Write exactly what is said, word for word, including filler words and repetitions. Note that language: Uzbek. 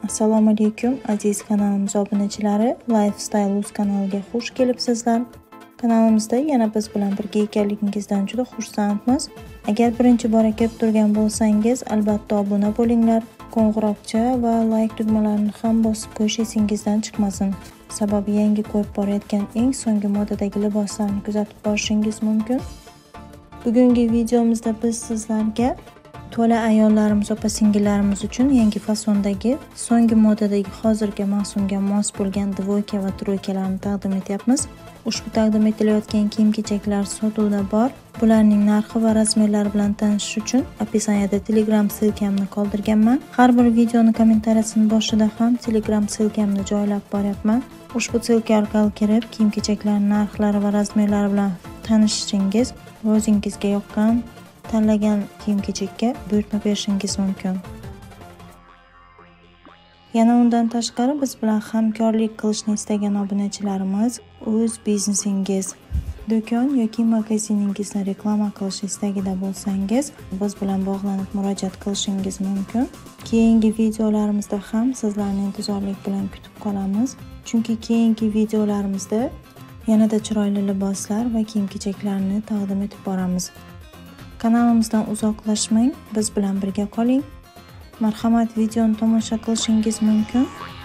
Assalomu alaykum aziz kanalimiz obunachilari, Lifestyle uz kanaliga xush kelibsizlar. Kanalimizda yana biz bilan birga ekanligingizdan juda xursandmiz. Agar birinchi bor kelib turgan bo'lsangiz, albatta obuna bo'linglar. Qo'ng'iroqcha va like tugmalarini ham bosib qo'yish esingizdan chiqmasin. Sababi yangi qo'yib borayotgan eng so'nggi modadagi liboslarni kuzatib borishingiz mumkin. Bugungi videomizda biz sizlarga to'la ayollarimiz, opa-singillarimiz uchun yangi fasondagi, so'nggi modadagi hozirgi mavsumga mos bo'lgan dvoyka va troykalarni taqdim etyapmiz. Ushbu taqdim etilayotgan kiyim-kechaklar sotuvda bor. Bularning narxi va razmerlari bilan tanishish uchun opisaniyada Telegram silkamni qoldirganman. Har bir videoni kommentariyasining boshida ham Telegram silkamni joylab boryapman. Ushbu silka orqali kirib, kiyim-kechaklarning narxlari va razmerlari bilan tanishishingiz va o'zingizga yoqqan tanlagan kiyim-kechakka buyurtma berishingiz mumkin. Yana undan tashqari biz bilan hamkorlik qilishni istagan obunachilarimiz o'z biznesingiz, do'kon yoki magaziningizni reklama qilish istagida bo'lsangiz, biz bilan bog'lanib murojaat qilishingiz mumkin. Keyingi videolarimizda ham sizlarni intizorlik bilan kutib qolamiz. Chunki keyingi videolarimizda yanada chiroyli liboslar va kiyim-kechaklarni taqdim etib boramiz. Kanalimizdan uzoqlashmang, biz bilan birga qoling. Marhamat, videoni tomosha qilishingiz mumkin.